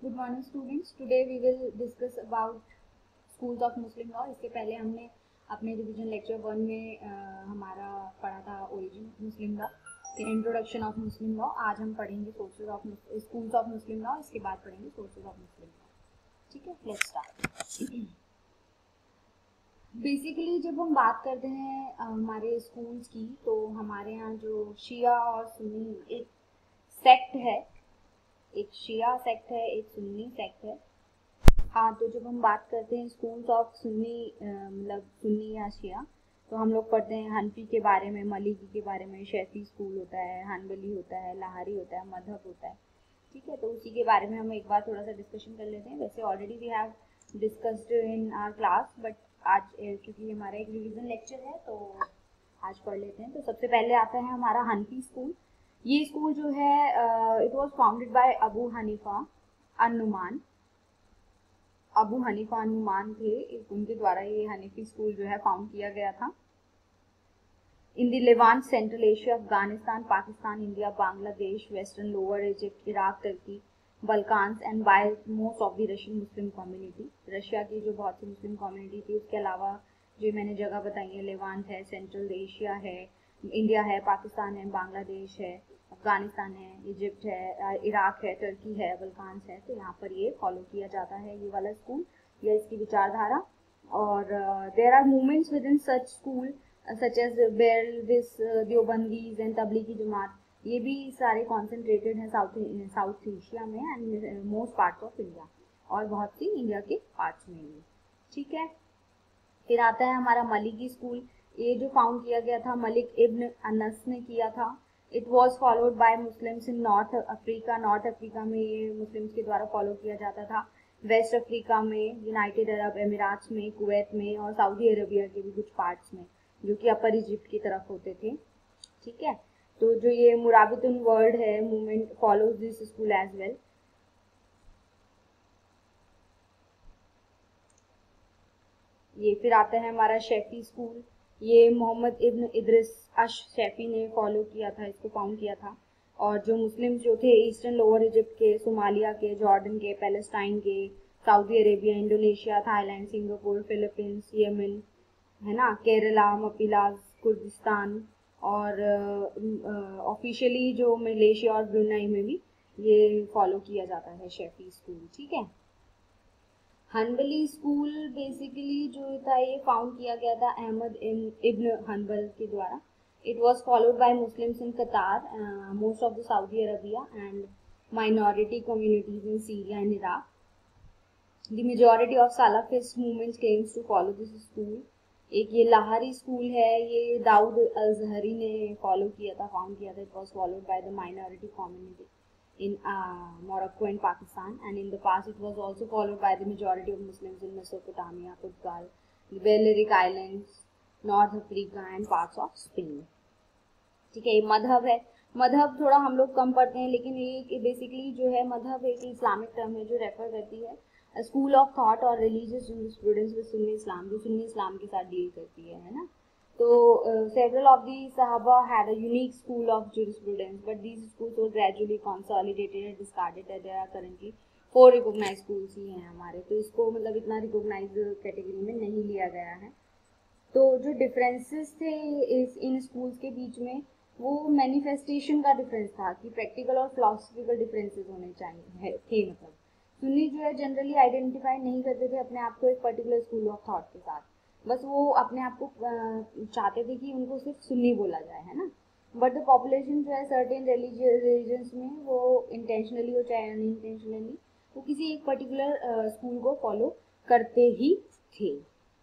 Good morning students. Today we will discuss about schools of Muslim law. इसके पहले हमने अपने रिवीजन लेक्चर 1 में हमारा पढ़ा था ओरिजिन ऑफ मुस्लिम लॉ, फिर इंट्रोडक्शन ऑफ मुस्लिम लॉ। आज हम पढ़ेंगे sources of schools of Muslim law, इसके बाद पढ़ेंगे सोर्सेज ऑफ मुस्लिम लॉ। ठीक है, लेट्स स्टार्ट। बेसिकली जब हम बात करते हैं हमारे स्कूल्स की, तो हमारे यहाँ जो शिया और सुन्नी एक सेक्ट है, एक शिया सेक्ट है, एक सुन्नी सेक्ट है। हाँ, तो जब हम बात करते हैं स्कूल्स ऑफ सुन्नी मतलब सुन्नी या शिया, तो हम लोग पढ़ते हैं हनफी के बारे में, मलिकी के बारे में, शैफी स्कूल होता है, हनबली होता है, लाहरी होता है, मजहब होता है। ठीक है, तो उसी के बारे में हम एक बार थोड़ा सा डिस्कशन कर लेते हैं। वैसे already we have discussed in our class, but आज क्योंकि हमारा एक रिवीजन लेक्चर है तो आज पढ़ लेते हैं। तो सबसे पहले आता है हमारा हनफी स्कूल। ये स्कूल जो है it was founded by Abu Hanifa Annuman. Abu Hanifa Annuman थे, उनके द्वारा ये हनीफी स्कूल जो है फाउंड किया गया था। In the Levant, Central Asia, Afghanistan, Pakistan, India, Bangladesh, western lower Egypt, Iraq, Turkey, Balkans and by most of the Russian Muslim community. Russia की जो बहुत सी मुस्लिम कम्युनिटी थी, उसके अलावा जो मैंने जगह बताई है, लेवांट है, सेंट्रल एशिया है, इंडिया है, पाकिस्तान है, बांग्लादेश है, अफगानिस्तान है, इजिप्ट है, इराक है, टर्की है, बल्कान्स है, तो यहाँ पर ये फॉलो किया जाता है ये वाला स्कूल या इसकी विचारधारा। और there are movements within such school such as Barelvis, Deobandis and Tablighi Jamaat. ये भी सारे कॉन्सेंट्रेटेड हैं साउथ एशिया में and most parts of India, और बहुत सी इंडिया के पार्ट्स में भी। ठीक है, फिर आता है हमारा मलिकी स्कूल। ये जो फाउंड किया गया था मलिक इब्न अनस ने किया था। It was followed by Muslims in North Africa. North Africa में ये मुस्लिम्स के द्वारा फॉलो किया जाता था। वेस्ट अफ्रीका में, यूनाइटेड अरब एमिराट्स में, कुवैत में और सऊदी अरबिया के भी कुछ पार्ट्स में, जो कि अपर इजिप्ट की तरफ होते थे। ठीक है, तो जो ये मुराबितुन वर्ल्ड है movement follows this school as well. ये फिर आता है हमारा शैफी स्कूल। ये मोहम्मद इब्न इद्रिस अश शैफी ने फॉलो किया था, इसको फाउंड किया था। और जो मुस्लिम्स जो थे ईस्टर्न लोअर इजिप्ट के, सोमालिया के, जॉर्डन के, पैलेस्टाइन के, Saudi Arabia, Indonesia, Thailand, Singapore, Philippines, Yemen, है ना, केरला, मपीलाज, कुर्दिस्तान, और ऑफिशियली जो मलेशिया और ब्रुनई में भी ये फॉलो किया जाता है शैफी स्कूल। ठीक है, हनबली स्कूल बेसिकली जो था ये फाउंड किया गया था अहमद इब्न हनबल के द्वारा। It was followed by Muslims in Qatar, most of the Saudi Arabia and minority communities in Syria and Iraq. The majority of Salafist movements claims to follow this school. एक ये Lahori school है, ये दाऊद अल-ज़हरी ने follow किया था, found किया था। It was followed by the minority community in Morocco and Pakistan, and in the past it was also followed by the majority of Muslims in Mesopotamia, Portugal, the Balearic Islands, North Africa and parts of Spain. ठीक है, ये मजहब है। मजहब थोड़ा हम लोग कम पढ़ते हैं, लेकिन ये बेसिकली जो है मजहब एक इस्लामिक टर्म है जो रेफर करती है स्कूल ऑफ थॉट और religious jurisprudence with Sunni Islam, जो सुन्नी इस्लाम के साथ डील करती है ना। तो several of the Sahaba had a unique school of jurisprudence, but these schools were gradually consolidated and discarded. There are currently 4 recognized schools ही हैं हमारे, तो इसको मतलब इतना रिकॉग्नाइज कैटेगरी में नहीं लिया गया है। तो जो डिफरेंसेस थे इन स्कूल्स के बीच में, वो मैनिफेस्टेशन का डिफरेंस था कि प्रैक्टिकल और फिलोसफिकल डिफरेंसेस होने चाहिए थे। मतलब सुन्नी जो है जनरली आइडेंटिफाई नहीं करते थे अपने आप को एक पर्टिकुलर स्कूल ऑफ थॉट के साथ, बस वो अपने आप को चाहते थे कि उनको सिर्फ सुन्नी बोला जाए, है ना। बट द पॉपुलेशन जो है सर्टेन रिलीजन्स में, वो इंटेंशनली हो चाहे अनइंटेंशनली, वो किसी एक पर्टिकुलर स्कूल को फॉलो करते ही थे।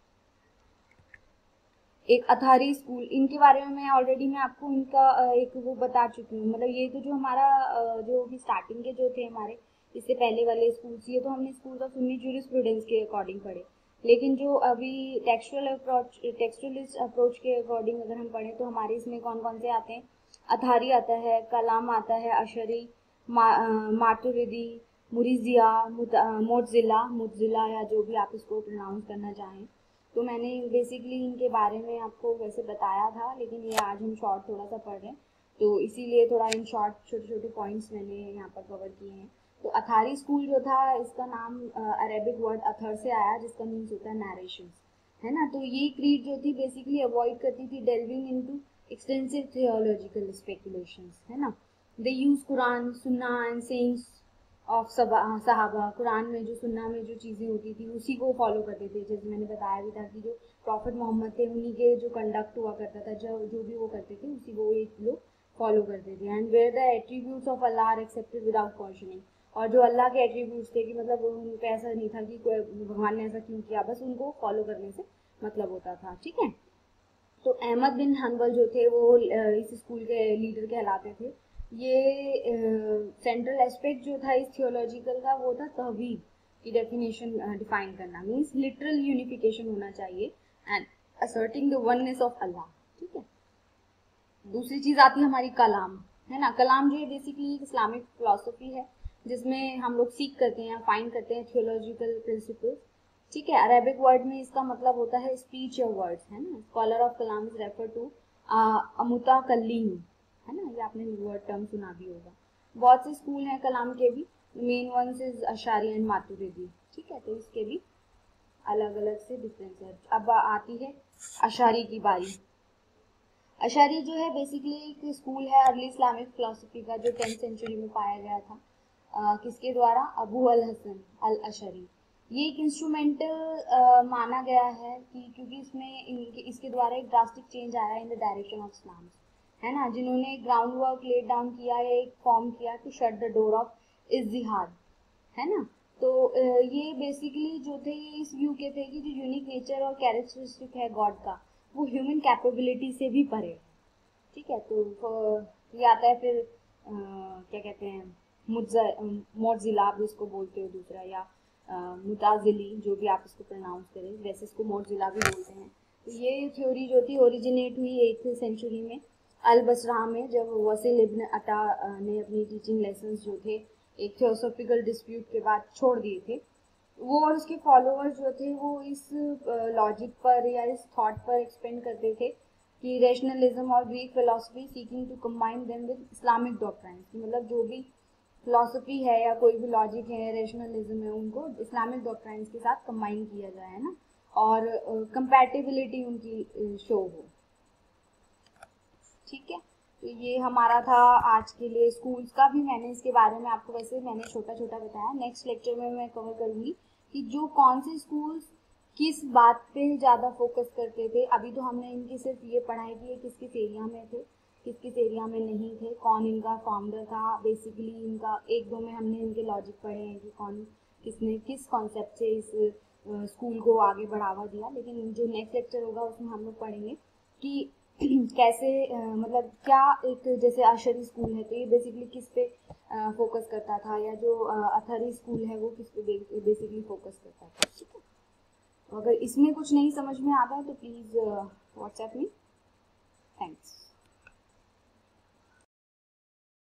एक अथारी स्कूल, इनके बारे में मैं ऑलरेडी मैं आपको इनका एक वो बता चुकी हूँ। मतलब ये तो जो हमारा जो भी स्टार्टिंग के जो थे हमारे इससे पहले वाले स्कूल्स, ये तो हमने स्कूल ऑफ सुन्नी ज्यूरिस्प्रूडेंस के अकॉर्डिंग पढ़े। लेकिन जो अभी टेक्सचुअलिस्ट अप्रोच के अकॉर्डिंग अगर हम पढ़ें, तो हमारे इसमें कौन कौन से आते हैं? अथारी आता है, कलाम आता है, अशरी, मातुरिदी, मुरिजिया, मुतजिला या जो भी आप इसको प्रोनाउंस करना चाहें। तो मैंने बेसिकली इनके बारे में आपको वैसे बताया था, लेकिन ये आज हम शॉर्ट थोड़ा सा पढ़ रहे हैं, तो इसीलिए थोड़ा इन शॉर्ट छोटे छोटे पॉइंट्स मैंने यहाँ पर कवर किए हैं। तो अथारी स्कूल जो था, इसका नाम अरेबिक वर्ड अथर से आया, जिसका मीन्स होता है नरेशंस, है ना। तो ये क्रीड जो थी बेसिकली अवॉइड करती थी delving into extensive theological speculations, है ना। दे यूज कुरान, सुन्ना एंड सेइंग्स ऑफ सहाबा। कुरान में जो सुन्ना में जो चीज़ें होती थी उसी को फॉलो करते थे। जैसे मैंने बताया भी था कि जो प्रॉफिट मोहम्मद थे उन्हीं के जो कंडक्ट हुआ करता था, जो भी वो करते थे उसी को एक लोग फॉलो करते थे। And where the attributes of Allah are accepted without questioning. और जो अल्लाह के एट्रीब्यूट्स थे कि मतलब उनको ऐसा नहीं था कि कोई भगवान ने ऐसा क्यों किया, बस उनको फॉलो करने से मतलब होता था, ठीक है। तो अहमद बिन हंबल जो थे वो इस स्कूल के लीडर कहलाते थे। ये सेंट्रल एस्पेक्ट जो था इस थियोलॉजिकल का वो था तहवीद की डेफिनेशन डिफाइन करना, मीन्स लिटरल यूनिफिकेशन होना चाहिए and asserting the oneness of Allah, ठीक है। दूसरी चीज आती है हमारी कलाम, है ना। कलाम जो है बेसिकली इस्लामिक फिलोसफी है जिसमें हम लोग सीख करते हैं, फाइंड करते हैं थियोलॉजिकल प्रिंसिपल्स, ठीक है। अरेबिक वर्ड में इसका मतलब होता है स्पीच या वर्ड्स, है ना। Scholar of Kalam is refer to mutakallim, है ना। ये आपने वर्ड टर्म सुना भी होगा। बहुत से स्कूल हैं कलाम के भी, main ones is Ashari and Maturidi, ठीक है। तो इसके भी अलग अलग से डिफरेंस है। अब आती है अशारी की बारी। अशारी जो है बेसिकली एक स्कूल है अर्ली इस्लामिक फिलोसफी का जो 10th सेंचुरी में पाया गया था। किसके द्वारा? अबू अल हसन अल अशरी। ये एक इंस्ट्रूमेंटल माना गया है कि क्योंकि इसके द्वारा एक ड्रास्टिक चेंज आया in the direction of Islam, है ना। जिन्होंने ग्राउंड वर्क लेट डाउन किया, एक फॉर्म किया to shut the door of ijtihad, है ना। तो ये बेसिकली जो थे ये इस व्यू के थे कि जो यूनिक नेचर और कैरेक्टरिस्टिक है गॉड का वो ह्यूमन कैपेबिलिटी से भी परे है, ठीक है। तो ये आता है फिर क्या कहते हैं मोज़िला आप जिसको बोलते हो दूसरा, या मुताजिली जो भी आप इसको प्रोनाउंस करें, वैसे इसको मोज़िला भी बोलते हैं। तो ये थ्योरी जो थी ओरिजिनेट हुई 8th सेंचुरी में अल बसरा में, जब वसील इब्न अता ने अपनी टीचिंग लेसन्स जो थे एक थियोसॉफिकल डिस्प्यूट के बाद छोड़ दिए थे। वो और उसके फॉलोअर्स जो थे वो इस लॉजिक पर या इस थॉट पर एक्सपेंड करते थे कि रेशनलिज्म और Greek philosophy seeking to combine them with Islamic doctrines, मतलब जो भी फिलोसफी है या कोई भी लॉजिक है, रेशनलिज्म है, उनको इस्लामिक डॉक्ट्राइन्स के साथ कंबाइन किया जाए, है ना, और कंपैटिबिलिटी उनकी शो हो, ठीक है। तो ये हमारा था आज के लिए स्कूल्स का भी। मैंने इसके बारे में आपको वैसे मैंने छोटा छोटा बताया। नेक्स्ट लेक्चर में मैं कवर करूंगी कि जो कौन से स्कूल्स किस बात पे ज़्यादा फोकस करते थे। अभी तो हमने इनकी सिर्फ ये पढ़ाई की है किस किस एरिया में थे, किस किस एरिया में नहीं थे, कौन इनका फाउंडर था, बेसिकली इनका एक दो में हमने इनके लॉजिक पढ़े हैं कि कौन किसने किस कॉन्सेप्ट से इस स्कूल को आगे बढ़ावा दिया। लेकिन जो नेक्स्ट लेक्चर होगा उसमें हम लोग पढ़ेंगे कि कैसे मतलब क्या एक जैसे अशरी स्कूल है तो ये बेसिकली किस पे फोकस करता था, या जो अथरी स्कूल है वो किस पे बेसिकली फोकस करता था, ठीक है। अगर इसमें कुछ नहीं समझ में आता है तो प्लीज़ व्हाट्सएप मी। थैंक्स।